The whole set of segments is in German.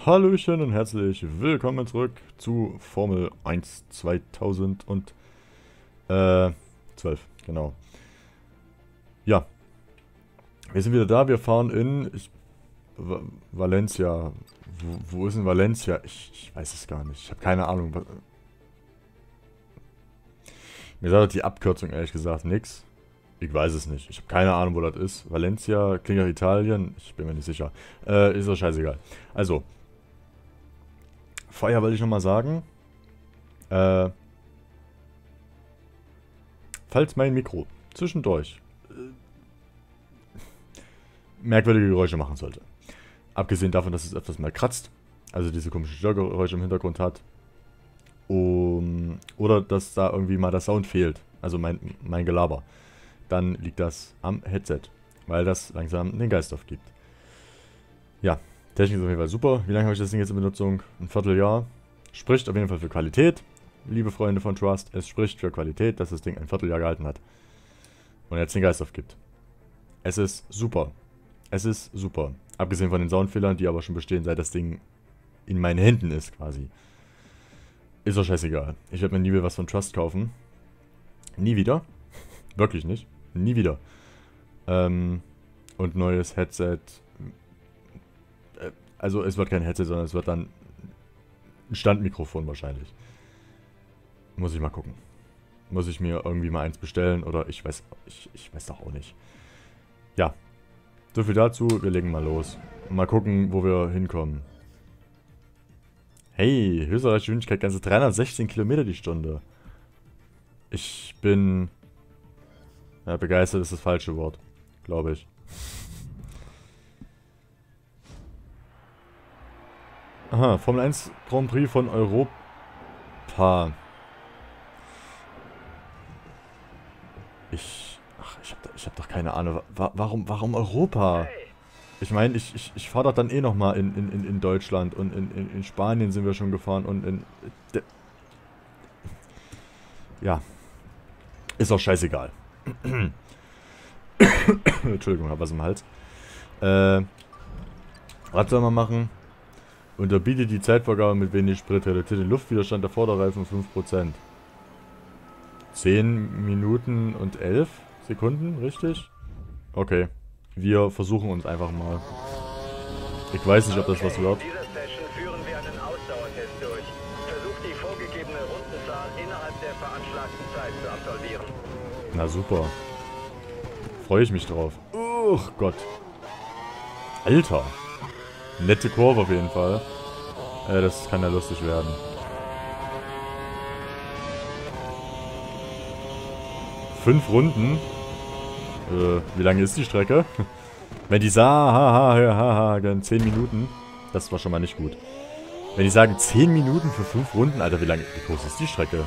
Hallöchen und herzlich willkommen zurück zu Formel 1 2012. Genau. Ja, wir sind wieder da. Wir fahren in Valencia. Wo ist denn Valencia? Ich weiß es gar nicht. Ich habe keine Ahnung. Mir sagt die Abkürzung ehrlich gesagt nichts. Ich weiß es nicht. Ich habe keine Ahnung, wo das ist. Valencia klingt nach Italien. Ich bin mir nicht sicher. Ist doch scheißegal. Also, vorher wollte ich nochmal sagen, falls mein Mikro zwischendurch merkwürdige Geräusche machen sollte, abgesehen davon, dass es etwas mal kratzt, also diese komischen Störgeräusche im Hintergrund hat, oder dass da irgendwie mal der Sound fehlt, also mein Gelaber, dann liegt das am Headset, weil das langsam den Geist aufgibt. Ja. Technik ist auf jeden Fall super. Wie lange habe ich das Ding jetzt in Benutzung? Ein Vierteljahr. Spricht auf jeden Fall für Qualität. Liebe Freunde von Trust, es spricht für Qualität, dass das Ding ein Vierteljahr gehalten hat. Und jetzt den Geist aufgibt. Es ist super. Es ist super. Abgesehen von den Soundfehlern, die aber schon bestehen, seit das Ding in meinen Händen ist quasi. Ist doch scheißegal. Ich werde mir nie wieder was von Trust kaufen. Nie wieder. Wirklich nicht. Nie wieder. Und neues Headset. Also es wird kein Headset, sondern es wird dann ein Standmikrofon wahrscheinlich. Muss ich mal gucken. Muss ich mir irgendwie mal eins bestellen oder ich weiß doch auch nicht. Ja, so viel dazu. Wir legen mal los. Mal gucken, wo wir hinkommen. Hey, höchste Geschwindigkeit, ganze 316 Kilometer die Stunde. Ich bin... Ja, begeistert ist das falsche Wort, glaube ich. Aha, Formel 1 Grand Prix von Europa. Ich hab doch keine Ahnung. Warum Europa? Ich meine, ich fahre doch dann eh nochmal in Deutschland und in Spanien sind wir schon gefahren und ja. Ist auch scheißegal. Entschuldigung, hab was im Hals. Was soll man machen? Unterbietet die Zeitvorgabe mit wenig Sprit, reduziert den Luftwiderstand der Vorderreifen um 5%. 10 Minuten und 11 Sekunden, richtig? Okay. Wir versuchen uns einfach mal. Ich weiß nicht, ob das was wird. In dieser Session führen wir einen Ausdauertest durch. Versucht die vorgegebene Rundenzahl innerhalb der veranschlagten Zeit zu absolvieren. Na super. Freue ich mich drauf. Oh Gott. Alter. Nette Kurve auf jeden Fall. Das kann ja lustig werden. Fünf Runden. Wie lange ist die Strecke? Wenn die sagen, 10 Minuten. Das war schon mal nicht gut. Wenn die sagen 10 Minuten für 5 Runden. Alter, wie groß ist die Strecke?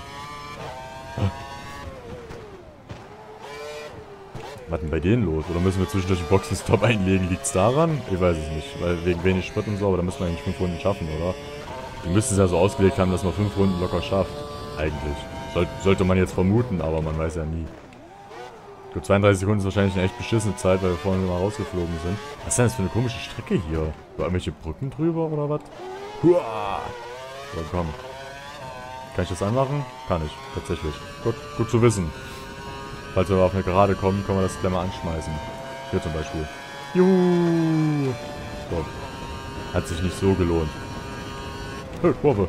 Was ist denn bei denen los? Oder müssen wir zwischendurch einen Boxenstopp einlegen? Liegt's daran? Ich weiß es nicht. Weil wegen wenig Sprit und so, aber da müssen wir eigentlich 5 Runden schaffen, oder? Die müssten es ja so ausgelegt haben, dass man 5 Runden locker schafft. Eigentlich. Sollte man jetzt vermuten, aber man weiß ja nie. Gut, 32 Sekunden ist wahrscheinlich eine echt beschissene Zeit, weil wir vorhin mal rausgeflogen sind. Was ist denn das für eine komische Strecke hier? War irgendwelche Brücken drüber oder was? Huah! So, komm. Kann ich das anmachen? Kann ich, tatsächlich. Gut zu wissen. Falls wir auf eine Gerade kommen, können wir das gleich mal anschmeißen. Hier zum Beispiel. Juhu! So. Hat sich nicht so gelohnt. Hey, Kurve.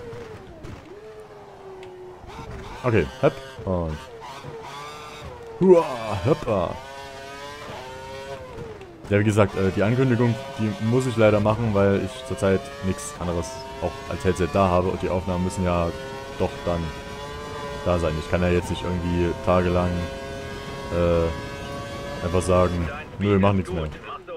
Okay, hopp. Und. Huah, hoppa. Ja, wie gesagt, die Ankündigung, die muss ich leider machen, weil ich zurzeit nichts anderes auch als Headset da habe. Und die Aufnahmen müssen ja doch dann da sein. Ich kann ja jetzt nicht irgendwie tagelang einfach sagen, nö, mach nichts mehr.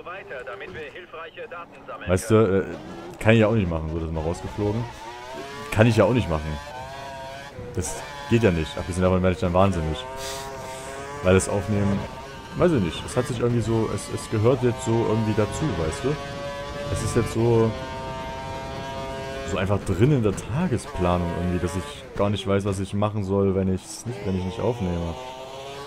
Weißt du, kann ich ja auch nicht machen. So, das ist mal rausgeflogen. Kann ich ja auch nicht machen. Das geht ja nicht. Abgesehen davon werde ich dann wahnsinnig. Weil das Aufnehmen, weiß ich nicht. Es hat sich irgendwie so, es gehört jetzt so irgendwie dazu, weißt du? Es ist jetzt so einfach drin in der Tagesplanung irgendwie, dass ich gar nicht weiß, was ich machen soll, wenn ich nicht aufnehme.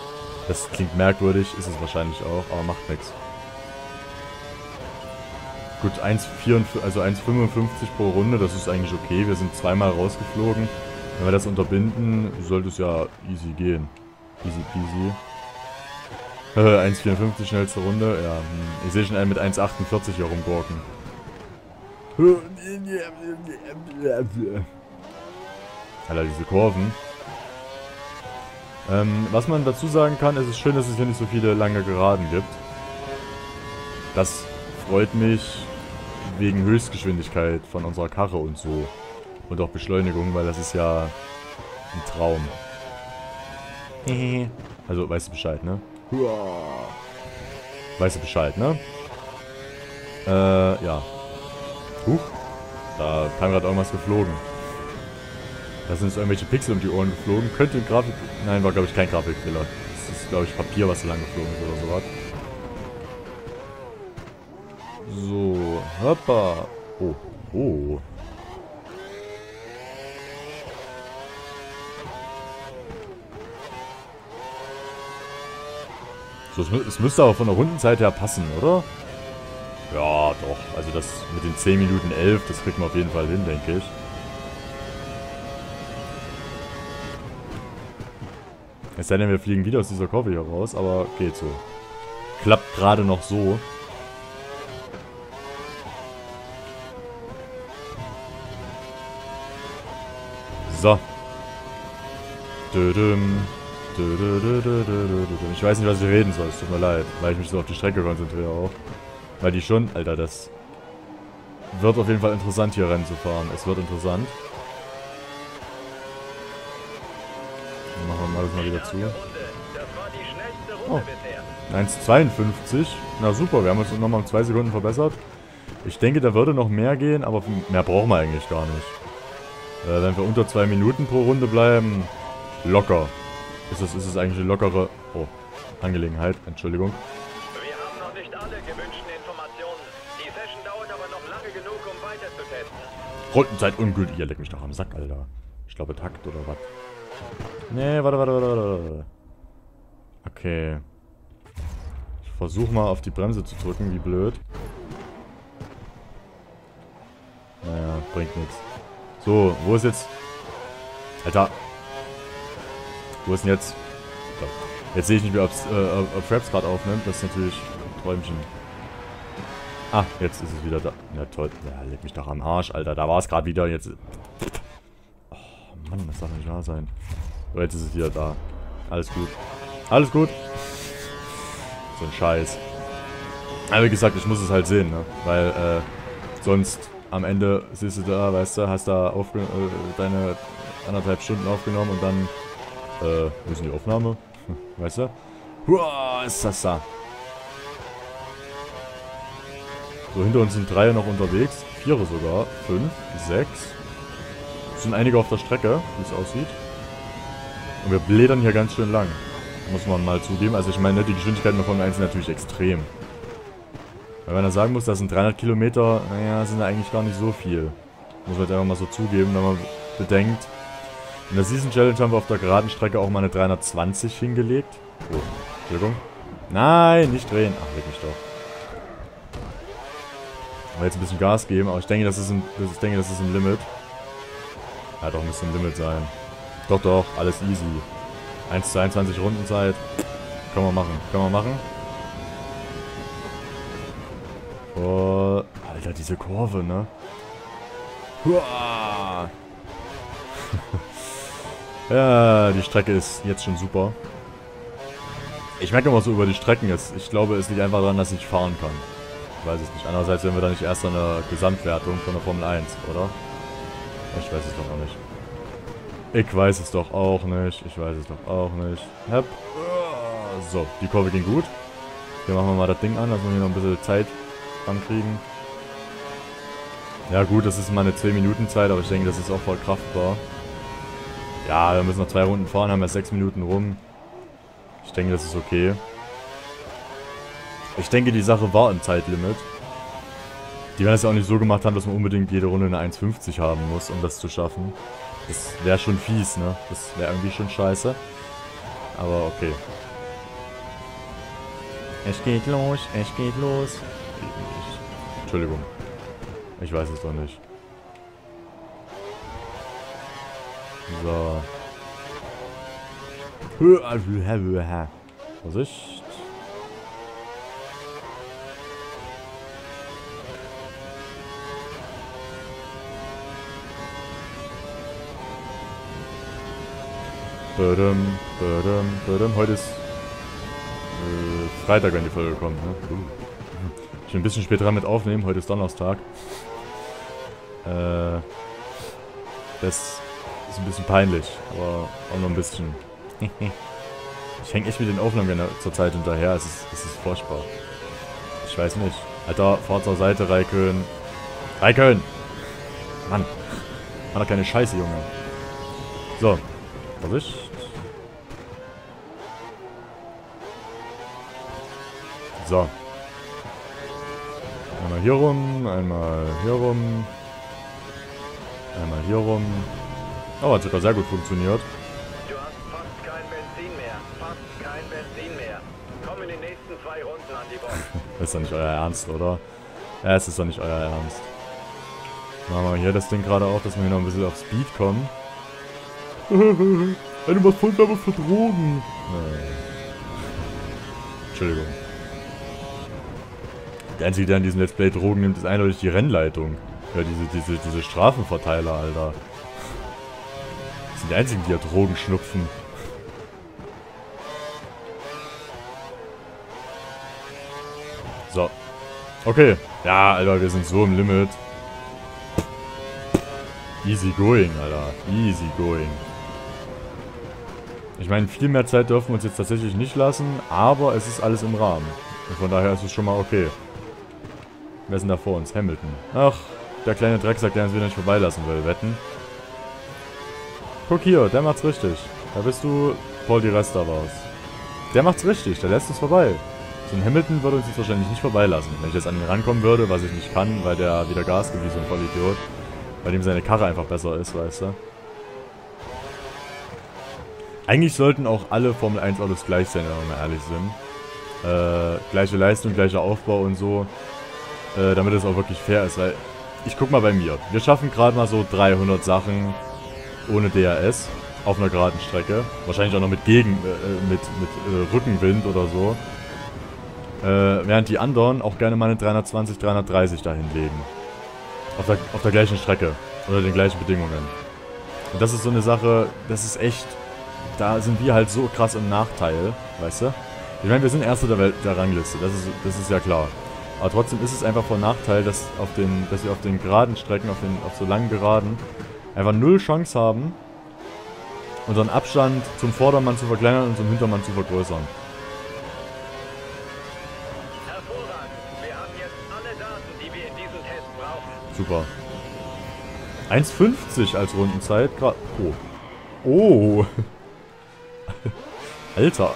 Das klingt merkwürdig, ist es wahrscheinlich auch, aber macht nichts. Gut, 1,54, also 1,55 pro Runde, das ist eigentlich okay. Wir sind zweimal rausgeflogen. Wenn wir das unterbinden, sollte es ja easy gehen. Easy peasy. 1,54 schnellste Runde, ja. Ich sehe schon einen mit 1,48 hier rumgurken. Alter, diese Kurven. Was man dazu sagen kann, es ist schön, dass es hier nicht so viele lange Geraden gibt. Das freut mich wegen Höchstgeschwindigkeit von unserer Karre und so. Und auch Beschleunigung, weil das ist ja ein Traum. Also, weißt du Bescheid, ne? Weißt du Bescheid, ne? Ja. Huch. Da kam gerade irgendwas geflogen. Da sind jetzt irgendwelche Pixel um die Ohren geflogen. Könnte Grafik... Nein, war glaube ich kein Grafikfehler. Das ist glaube ich Papier, was so lang geflogen ist oder sowas. So. Hoppa. Oh. Oh. So, es müsste aber von der Rundenzeit her passen, oder? Ja, doch. Also das mit den 10 Minuten 11, das kriegt man auf jeden Fall hin, denke ich. Es sei denn, wir fliegen wieder aus dieser Kurve hier raus, aber geht so. Klappt gerade noch so. So. Ich weiß nicht, was ich reden soll, es tut mir leid, weil ich mich so auf die Strecke konzentriere auch. Weil die schon, Alter, das wird auf jeden Fall interessant, hier Rennen zu fahren. Es wird interessant. Dann machen wir alles mal wieder zu. Oh, 1,52. Na super, wir haben uns nochmal um 2 Sekunden verbessert. Ich denke, da würde noch mehr gehen, aber mehr brauchen wir eigentlich gar nicht. Wenn wir unter 2 Minuten pro Runde bleiben, locker. Ist es eigentlich eine lockere Angelegenheit, Entschuldigung. Wir haben noch nicht alle gewünschten Informationen. Die Session dauert aber noch lange genug, um weiter zu testen. Rundenzeit ungültig. Ihr leckt mich doch am Sack, Alter. Ich glaube Takt oder was. Nee, warte. Okay. Ich versuche mal auf die Bremse zu drücken, wie blöd. Naja, bringt nichts. So, wo ist jetzt... Alter. Wo ist denn jetzt... So. Jetzt sehe ich nicht mehr, ob Fraps gerade aufnimmt. Das ist natürlich ein Träumchen. Ah, jetzt ist es wieder da. Ja, toll. Ja, leg mich doch am Arsch, Alter. Da war es gerade wieder. Jetzt... Oh, Mann, das darf nicht wahr sein. So, jetzt ist es wieder da. Alles gut. Alles gut. So ein Scheiß. Aber wie gesagt, ich muss es halt sehen, ne? Weil, sonst am Ende siehst du da, weißt du, hast da deine 1,5 Stunden aufgenommen und dann, wo ist denn die Aufnahme? Weißt du? Huah, ist das da. So, hinter uns sind 3 noch unterwegs. 4 sogar. 5, 6. Es sind einige auf der Strecke, wie es aussieht. Und wir blättern hier ganz schön lang. Muss man mal zugeben. Also ich meine, die Geschwindigkeiten von 1 sind natürlich extrem. Weil man dann sagen muss, das sind 300 Kilometer, naja, sind ja eigentlich gar nicht so viel. Muss man jetzt einfach mal so zugeben, wenn man bedenkt. In der Season Challenge haben wir auf der geraden Strecke auch mal eine 320 hingelegt. Oh, Entschuldigung. Nein, nicht drehen. Ach, leg mich doch. Aber jetzt ein bisschen Gas geben, aber ich denke, das ist im Limit. Ja, doch, müsste im Limit sein. Doch, alles easy. 1:22 Rundenzeit. Können wir machen. Oh, Alter, diese Kurve, ne? Huah. Ja, die Strecke ist jetzt schon super. Ich merke immer so über die Strecken, ich glaube, es liegt einfach daran, dass ich fahren kann. Ich weiß es nicht. Andererseits wären wir da nicht erst an der Gesamtwertung von der Formel 1, oder? Ich weiß es doch auch nicht. Ich weiß es doch auch nicht. Hep. So, die Kurve ging gut. Hier machen wir mal das Ding an, dass wir hier noch ein bisschen Zeit ankriegen. Ja gut, das ist mal eine 10 Minuten Zeit, aber ich denke, das ist auch voll kraftbar. Ja, wir müssen noch 2 Runden fahren, haben erst 6 Minuten rum. Ich denke, das ist okay. Ich denke, die Sache war im Zeitlimit. Die werden es ja auch nicht so gemacht haben, dass man unbedingt jede Runde eine 1,50 haben muss, um das zu schaffen. Das wäre schon fies, ne? Das wäre irgendwie schon scheiße. Aber okay. Es geht los. Entschuldigung. Ich weiß es doch nicht. So. Vorsicht. Heute ist Freitag, wenn die Folge kommt, ne? Ich bin ein bisschen spät dran mit aufnehmen, heute ist Donnerstag. Das ist ein bisschen peinlich, aber auch noch ein bisschen. Ich hänge echt mit den Aufnahmen zur Zeit hinterher, es ist furchtbar. Ich weiß nicht. Alter, fahr zur Seite, Raikön. Raikön! Mann. Mach doch keine Scheiße, Junge. So. Vorsicht. So. Einmal hier rum, einmal hier rum. Einmal hier rum. Oh, hat sogar sehr gut funktioniert. Du hast fast kein Benzin mehr. Fast kein Benzin mehr. Komm in den nächsten 2 Runden an die Box. Das ist doch nicht euer Ernst, oder? Ja, es ist doch nicht euer Ernst. Machen wir hier das Ding gerade auf, dass wir hier noch ein bisschen auf Speed kommen. Eine Maßvollgabe für Drogen. Entschuldigung. Der Einzige, der an diesem Let's Play Drogen nimmt, ist eindeutig die Rennleitung. Ja, diese Strafenverteiler, Alter. Das sind die Einzigen, die ja Drogen schnupfen. So. Okay. Ja, Alter, wir sind so im Limit. Easy going, Alter. Easy going. Ich meine, viel mehr Zeit dürfen wir uns jetzt tatsächlich nicht lassen, aber es ist alles im Rahmen. Und von daher ist es schon mal okay. Wer ist denn da vor uns? Hamilton. Ach, der kleine Drecksack, der uns wieder nicht vorbeilassen will, wetten. Guck hier, der macht's richtig. Da bist du Paul di Resta war's. Der macht's richtig, der lässt uns vorbei. So ein Hamilton würde uns jetzt wahrscheinlich nicht vorbeilassen. Wenn ich jetzt an ihn rankommen würde, was ich nicht kann, weil der wieder Gas gibt wie so ein Vollidiot. Weil ihm seine Karre einfach besser ist, weißt du. Eigentlich sollten auch alle Formel 1 Autos gleich sein, wenn wir mal ehrlich sind. Gleiche Leistung, gleicher Aufbau und so. Damit es auch wirklich fair ist, weil ich guck mal bei mir. Wir schaffen gerade mal so 300 Sachen ohne DRS auf einer geraden Strecke. Wahrscheinlich auch noch mit Rückenwind oder so. Während die anderen auch gerne mal eine 320, 330 dahin legen. Auf der gleichen Strecke. Unter den gleichen Bedingungen. Und das ist so eine Sache, das ist echt... Da sind wir halt so krass im Nachteil, weißt du? Ich meine, wir sind Erster der Rangliste, das ist ja klar. Aber trotzdem ist es einfach von Nachteil, dass wir auf den geraden Strecken, auf so langen Geraden, einfach null Chance haben, unseren Abstand zum Vordermann zu verkleinern und zum Hintermann zu vergrößern. Hervorragend. Wir haben jetzt alle Daten, die wir in diesem Test brauchen. Super. 1,50 als Rundenzeit. Oh. Oh. Alter.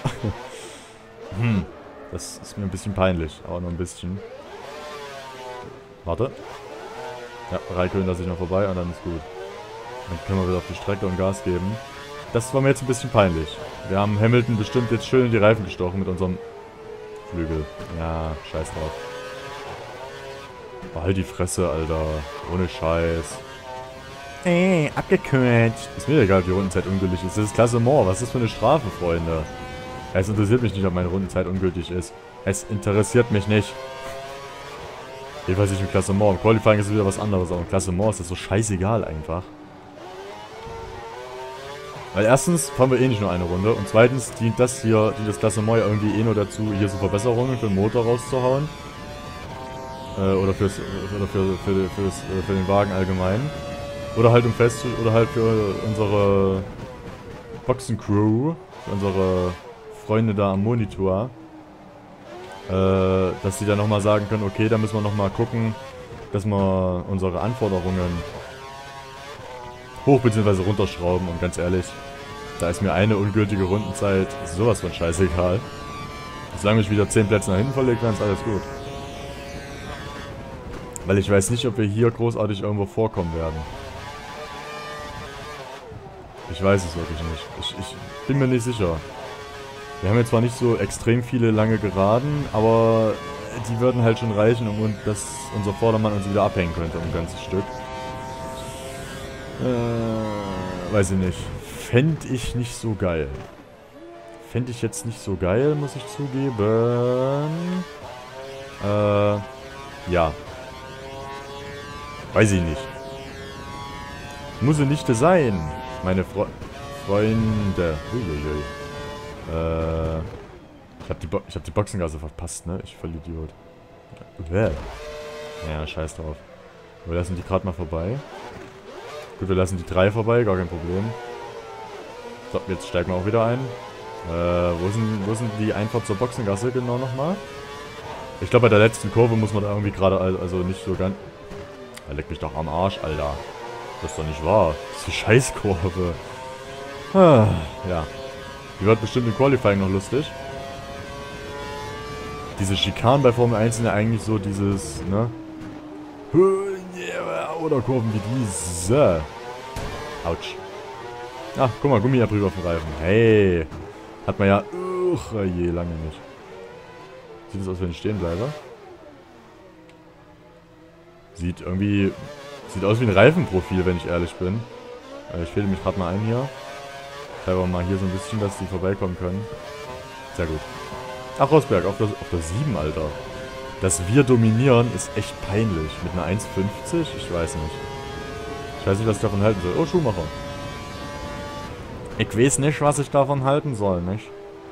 Das ist mir ein bisschen peinlich, aber nur ein bisschen. Warte. Ja, Raikön lasse ich noch vorbei und dann ist gut. Dann können wir wieder auf die Strecke und Gas geben. Das war mir jetzt ein bisschen peinlich. Wir haben Hamilton bestimmt jetzt schön in die Reifen gestochen mit unserem Flügel. Ja, scheiß drauf. Oh, halt die Fresse, Alter. Ohne Scheiß. Ey, abgekühlt. Ist mir egal, ob die Rundenzeit ungültig ist. Das ist Klassement. Was ist das für eine Strafe, Freunde? Es interessiert mich nicht, ob meine Rundenzeit ungültig ist. Es interessiert mich nicht. Jedenfalls nicht im Klassement. Im Qualifying ist es wieder was anderes, aber im Klassement ist das so scheißegal einfach. Weil erstens fahren wir eh nicht nur eine Runde und zweitens dient das Klassement ja irgendwie eh nur dazu, hier so Verbesserungen für den Motor rauszuhauen. Oder für den Wagen allgemein. Oder halt für unsere Boxencrew, für unsere Freunde da am Monitor, dass die dann nochmal sagen können, okay, da müssen wir nochmal gucken, dass wir unsere Anforderungen hoch bzw. runterschrauben und ganz ehrlich, da ist mir eine ungültige Rundenzeit sowas von scheißegal. Solange ich wieder 10 Plätze nach hinten verlegt werden, ist alles gut. Weil ich weiß nicht, ob wir hier großartig irgendwo vorkommen werden. Ich weiß es wirklich nicht. Ich bin mir nicht sicher. Wir haben jetzt zwar nicht so extrem viele lange Geraden, aber die würden halt schon reichen, um dass unser Vordermann uns wieder abhängen könnte, um ein ganzes Stück. Weiß ich nicht. Fände ich nicht so geil. Fände ich jetzt nicht so geil, muss ich zugeben. Ja. Weiß ich nicht. Muss sie nicht sein, meine Freunde. Uiuiui. Ich hab die Boxengasse verpasst, ne? Ich voll Idiot. Ja, scheiß drauf. Wir lassen die gerade mal vorbei. Gut, wir lassen die 3 vorbei, gar kein Problem. So, jetzt steigen wir auch wieder ein. Wo sind die Einfahrt zur Boxengasse genau nochmal? Ich glaube, bei der letzten Kurve muss man da irgendwie gerade, also nicht so ganz... Da leck mich doch am Arsch, Alter. Das ist doch nicht wahr. Das ist die Scheißkurve. Ja. Die wird bestimmt im Qualifying noch lustig. Diese Schikanen bei Formel 1 sind ja eigentlich so dieses, ne? Oder Kurven wie diese. Autsch. Ach, guck mal, Gummiabrieb auf dem Reifen. Hey. Hat man ja, je, lange nicht. Sieht es aus, wenn ich stehen bleibe? Sieht aus wie ein Reifenprofil, wenn ich ehrlich bin. Ich fähle mich gerade mal ein hier. Schreibe mal hier so ein bisschen, dass die vorbeikommen können. Sehr gut. Ach, Rosberg, auf der 7, Alter. Dass wir dominieren, ist echt peinlich. Mit einer 1,50? Ich weiß nicht. Ich weiß nicht, was ich davon halten soll. Oh, Schumacher. Ich weiß nicht, was ich davon halten soll, nicht?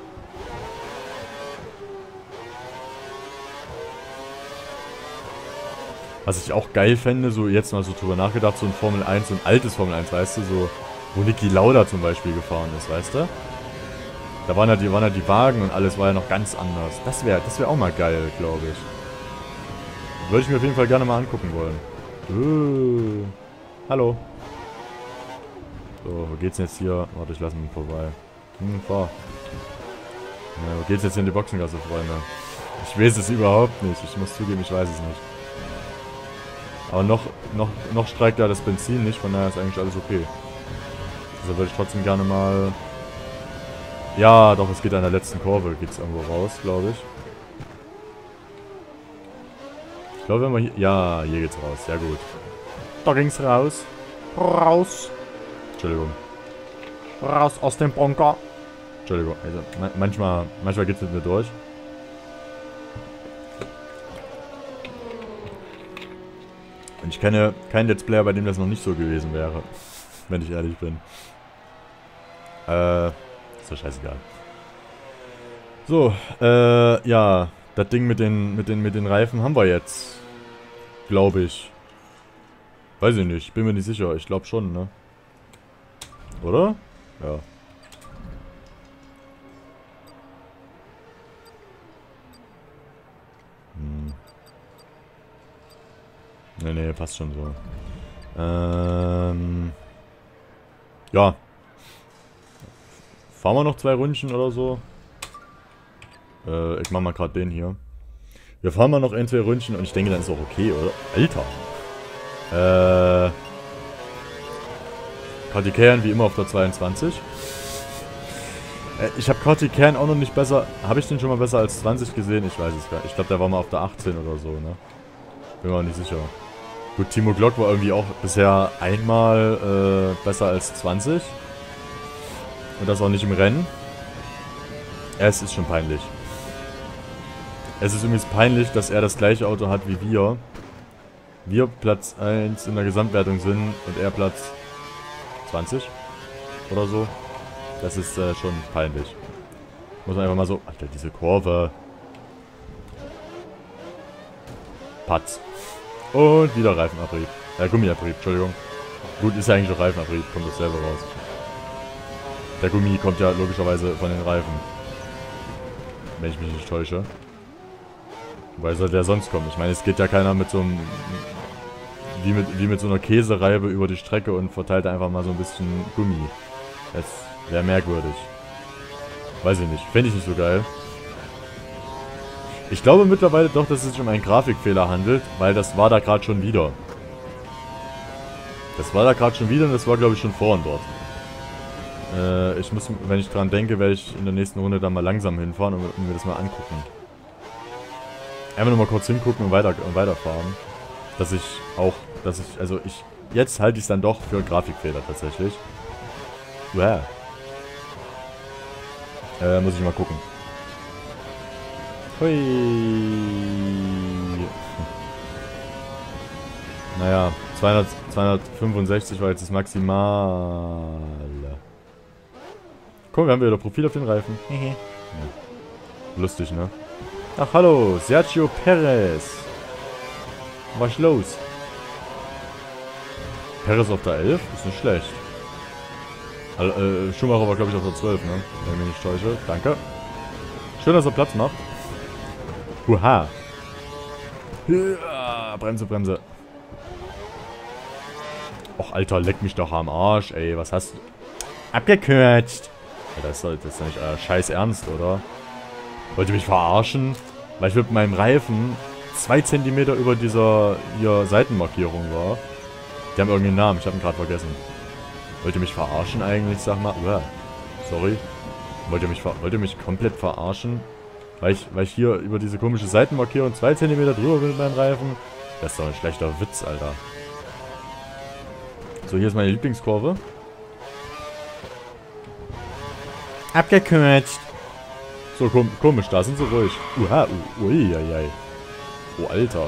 Was ich auch geil fände, so jetzt mal so drüber nachgedacht, so ein Formel 1, so ein altes Formel 1, weißt du, so, wo Niki Lauda zum Beispiel gefahren ist, weißt du? Da waren ja die Wagen und alles war ja noch ganz anders. Das wär auch mal geil, glaube ich. Würde ich mir auf jeden Fall gerne mal angucken wollen. Hallo. So, wo geht's denn jetzt hier? Warte, ich lasse ihn vorbei. Fahr. Ja, wo geht's jetzt hier in die Boxengasse, Freunde? Ich weiß es überhaupt nicht. Ich muss zugeben, ich weiß es nicht. Aber noch streikt ja das Benzin nicht, von daher ist eigentlich alles okay. Also würde ich trotzdem gerne mal... Ja, doch, es geht an der letzten Kurve, geht's irgendwo raus, glaube ich. Ich glaube, wenn wir hier... Ja, hier geht's raus, sehr gut. Da ging's raus. Raus. Entschuldigung. Raus aus dem Bunker. Entschuldigung, also manchmal geht's mit mir durch. Und ich kenne keinen Let's Player, bei dem das noch nicht so gewesen wäre. Wenn ich ehrlich bin. Ist doch scheißegal. So, ja. Das Ding mit den Reifen haben wir jetzt. Glaube ich. Weiß ich nicht, bin mir nicht sicher. Ich glaube schon, ne? Oder? Ja. Nee, passt schon so. Ja. Fahren wir noch 2 Ründchen oder so? Ich mach mal gerade den hier. Wir fahren mal noch 1, 2 Ründchen und ich denke, dann ist auch okay, oder? Alter. Kartikeyan wie immer auf der 22. Ich habe Kartikeyan auch noch nicht besser... Habe ich den schon mal besser als 20 gesehen? Ich weiß es gar nicht. Ich glaube, der war mal auf der 18 oder so, ne? Bin mir auch nicht sicher. Gut, Timo Glock war irgendwie auch bisher einmal besser als 20. Und das auch nicht im Rennen. Es ist schon peinlich. Es ist übrigens peinlich, dass er das gleiche Auto hat wie wir. Wir Platz 1 in der Gesamtwertung sind und er Platz 20 oder so. Das ist schon peinlich. Muss man einfach mal so... Alter, diese Kurve. Patz. Und wieder Reifenabrieb. Gummiabrieb, Entschuldigung. Gut, ist ja eigentlich auch Reifenabrieb, kommt das selber raus. Der Gummi kommt ja logischerweise von den Reifen. Wenn ich mich nicht täusche. Weil soll der sonst kommen? Ich meine, es geht ja keiner mit so einem... Wie mit so einer Käsereibe über die Strecke und verteilt einfach mal so ein bisschen Gummi. Das wäre merkwürdig. Weiß ich nicht. Fände ich nicht so geil. Ich glaube mittlerweile doch, dass es sich um einen Grafikfehler handelt, weil das war da gerade schon wieder. Das war da gerade schon wieder und das war, glaube ich, schon vorhin dort. Ich muss, wenn ich dran denke, werde ich in der nächsten Runde dann mal langsam hinfahren und mir das mal angucken. Einfach nur mal kurz hingucken und weiterfahren. Jetzt halte ich es dann doch für Grafikfehler tatsächlich. Wow. Muss ich mal gucken. Hui. Naja, 265 war jetzt das Maximale. Guck, wir haben wieder Profil auf den Reifen. Ja. Lustig, ne? Ach, hallo, Sergio Perez. Was ist los? Perez auf der 11? Ist nicht schlecht. Schumacher war, glaube ich, auf der 12, ne? Wenn ich mich nicht täusche. Danke. Schön, dass er Platz macht. Huha. Ja, Bremse, Bremse. Och, Alter, leck mich doch am Arsch, ey. Was hast du? Abgekürzt. Ja, das ist doch nicht euer Scheiß Ernst, oder? Wollt ihr mich verarschen? Weil ich mit meinem Reifen 2 Zentimeter über dieser hier Seitenmarkierung war. Die haben irgendeinen Namen, ich habe ihn gerade vergessen. Wollt ihr mich verarschen eigentlich, sag mal? Uah. Sorry. Wollt ihr mich komplett verarschen? Weil ich hier über diese komische Seitenmarkierung 2 Zentimeter drüber bin mit meinem Reifen? Das ist doch ein schlechter Witz, Alter. So, hier ist meine Lieblingskurve. Abgekürzt. So, komisch, da sind sie ruhig. Uha, uiuiui. Oh, Alter.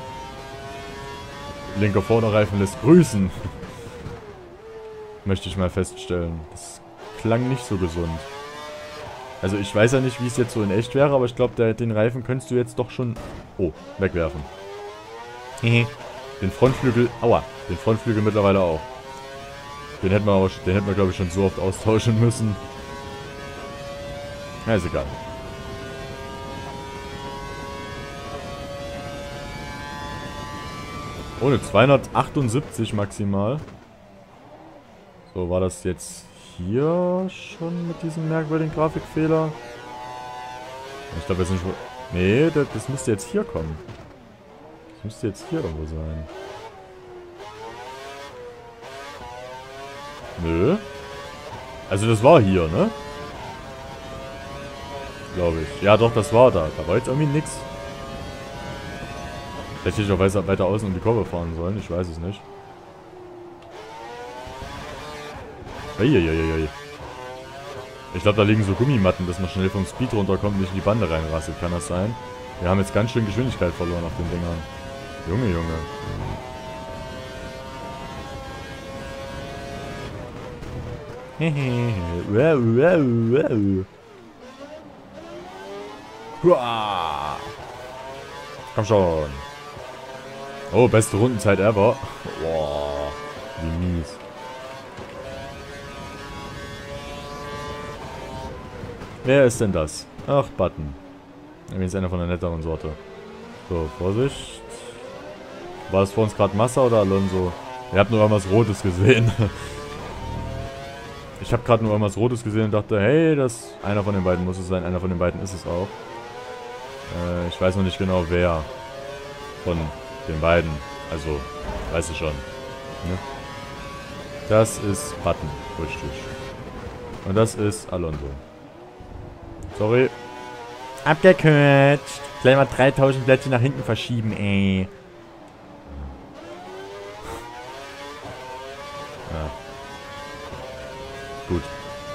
Linker Vorderreifen lässt grüßen. Möchte ich mal feststellen. Das klang nicht so gesund. Also ich weiß ja nicht, wie es jetzt so in echt wäre, aber ich glaube, den Reifen könntest du jetzt doch schon... Oh, wegwerfen. Den Frontflügel... Aua, den Frontflügel mittlerweile auch. Den hätten wir glaube ich, schon so oft austauschen müssen. Na, ist egal. Ohne 278 maximal. So, war das jetzt hier schon mit diesem merkwürdigen Grafikfehler? Ich glaube, wir sind schon... Nee, das müsste jetzt hier kommen. Das müsste jetzt hier irgendwo sein. Nö. Also das war hier, ne? Glaube ich. Ja doch, das war da. Da war jetzt irgendwie nix. Vielleicht hätte ich auch weiter außen um die Kurve fahren sollen. Ich weiß es nicht. Eieieiei. Ich glaube, da liegen so Gummimatten, dass man schnell vom Speed runterkommt und nicht in die Bande reinrasselt. Kann das sein? Wir haben jetzt ganz schön Geschwindigkeit verloren auf den Dingern. Junge, Junge. Komm schon. Oh, beste Rundenzeit ever. Boah, wie mies. Wer ist denn das? Ach, Button. Irgendwie ist einer von der netteren Sorte. So, Vorsicht. War das vor uns gerade Massa oder Alonso? Ihr habt nur irgendwas Rotes gesehen. Ich habe gerade nur irgendwas Rotes gesehen und dachte, hey, einer von den beiden muss es sein. Einer von den beiden ist es auch. Ich weiß noch nicht genau, wer von den beiden. Also, weißt du schon. Ne? Das ist Button, richtig. Und das ist Alonso. Sorry. Abgekürzt. Gleich mal 3000 Plätze nach hinten verschieben, ey. Ja. Gut.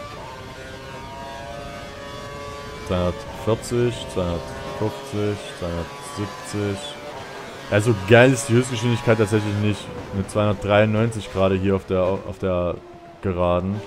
240, 250, 270. Also geil ist die Höchstgeschwindigkeit tatsächlich nicht. Mit 293 gerade hier auf der Geraden.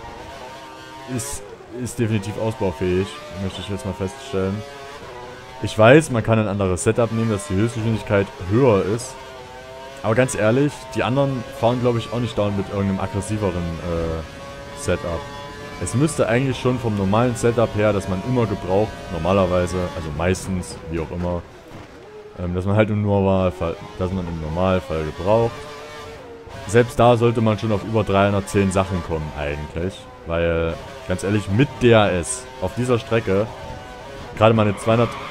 Ist definitiv ausbaufähig, möchte ich jetzt mal feststellen. Ich weiß, man kann ein anderes Setup nehmen, dass die Höchstgeschwindigkeit höher ist. Aber ganz ehrlich, die anderen fahren, glaube ich, auch nicht dauernd mit irgendeinem aggressiveren Setup. Es müsste eigentlich schon vom normalen Setup her, dass man immer gebraucht, normalerweise, also meistens, wie auch immer, dass man im Normalfall gebraucht. Selbst da sollte man schon auf über 310 Sachen kommen eigentlich, weil, ganz ehrlich, mit DRS auf dieser Strecke gerade mal eine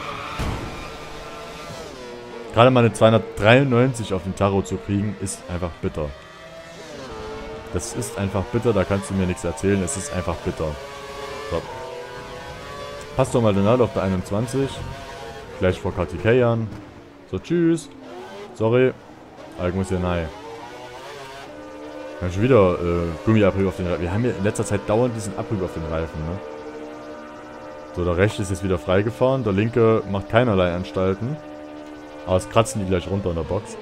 293 auf den Tacho zu kriegen, ist einfach bitter. Das ist einfach bitter, da kannst du mir nichts erzählen, es ist einfach bitter. So. Pastor Maldonado auf der 21. Gleich vor KTK-Ern. So, tschüss. Sorry. Aber ich muss hier rein. Wir haben schon wieder Gummiabrieb auf den Reifen. Wir haben hier in letzter Zeit dauernd diesen Abrieb auf den Reifen, ne? So, der rechte ist jetzt wieder freigefahren. Der linke macht keinerlei Anstalten. Aber es kratzen die gleich runter in der Box.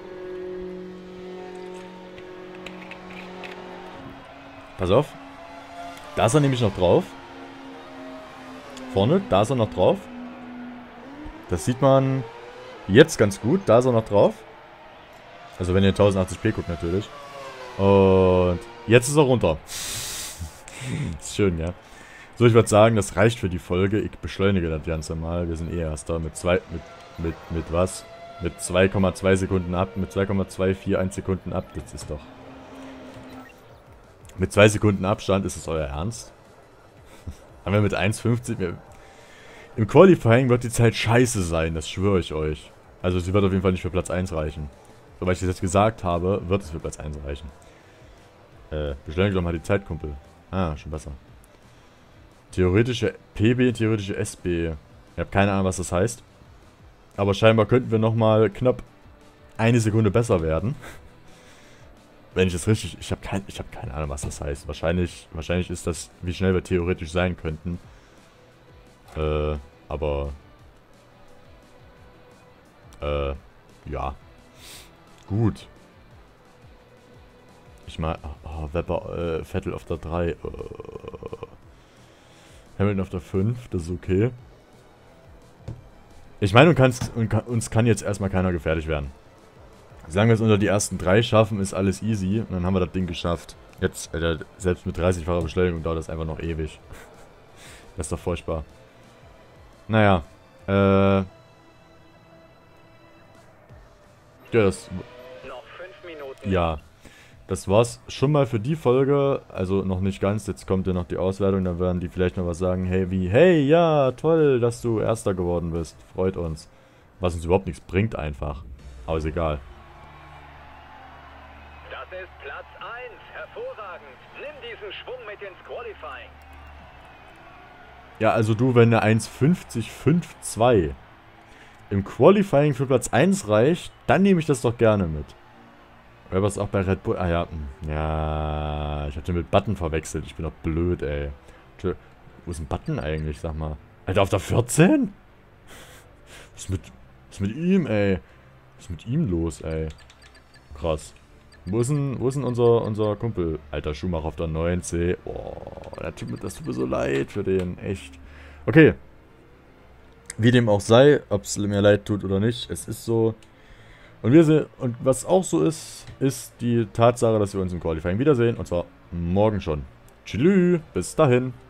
Pass auf. Da ist er nämlich noch drauf. Vorne, da ist er noch drauf. Das sieht man jetzt ganz gut. Da ist er noch drauf. Also wenn ihr 1080p guckt natürlich. Und jetzt ist er runter. Ist schön, ja. So, ich würde sagen, das reicht für die Folge. Ich beschleunige das Ganze mal. Wir sind eh erst da mit was? Mit 2,2 Sekunden ab. Mit 2,241 Sekunden ab. Das ist doch... Mit 2 Sekunden Abstand, ist es euer Ernst? Haben wir mit 1,50... Im Qualifying wird die Zeit scheiße sein, das schwöre ich euch. Also sie wird auf jeden Fall nicht für Platz 1 reichen. So, weil ich das jetzt gesagt habe, wird es für Platz 1 reichen. Beschleunige doch mal die Zeit, Kumpel. Ah, schon besser. Theoretische PB, theoretische SB. Ich habe keine Ahnung, was das heißt. Aber scheinbar könnten wir nochmal knapp 1 Sekunde besser werden. Wenn ich das richtig... Ich habe keine Ahnung, was das heißt. Wahrscheinlich ist das, wie schnell wir theoretisch sein könnten. Aber... ja. Gut. Ich meine... Oh, Webber, Vettel auf der 3. Hamilton auf der 5, das ist okay. Ich meine, uns kann jetzt erstmal keiner gefährlich werden. Sagen wir es unter die ersten 3 schaffen, ist alles easy. Und dann haben wir das Ding geschafft. Jetzt, selbst mit 30-facher Beschleunigung dauert das einfach noch ewig. Das ist doch furchtbar. Naja, ja, das... Noch 5 Minuten. Ja. Das war's schon mal für die Folge. Also noch nicht ganz. Jetzt kommt ja noch die Auswertung. Dann werden die vielleicht noch was sagen. Hey, wie... Hey, ja, toll, dass du Erster geworden bist. Freut uns. Was uns überhaupt nichts bringt einfach. Aber ist egal. Das ist Platz 1. Hervorragend. Nimm diesen Schwung mit ins Qualifying. Ja, also du, wenn eine 1,50,52 im Qualifying für Platz 1 reicht, dann nehme ich das doch gerne mit. Oder was auch bei Red Bull... Ah ja, ja, ich hatte mit Button verwechselt. Ich bin doch blöd, ey. Wo ist ein Button eigentlich, sag mal? Alter, auf der 14? Was ist mit ihm, ey? Was ist mit ihm los, ey? Krass. Wo ist denn unser Kumpel? Alter, Schumacher auf der 9C. Boah, das tut mir so leid für den. Echt. Okay. Wie dem auch sei, ob es mir leid tut oder nicht, es ist so. Und was auch so ist, ist die Tatsache, dass wir uns im Qualifying wiedersehen. Und zwar morgen schon. Tschüss, bis dahin.